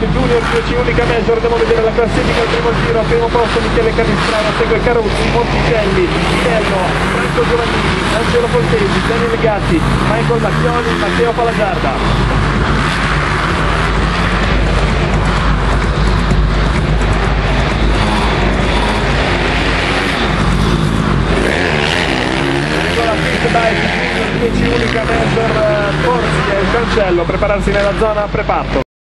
Junior 10 unica major. Andiamo a vedere la classifica al primo giro. Al primo posto Michele Canistrano, segue Caruzzi, Monticelli, Piello, Franco Giovannini, Angelo Coltesi, Daniele Gatti, Michael Macchioni, Matteo Palagiarda. Dai, 10 unica major, Forzi e il cancello, prepararsi nella zona preparto.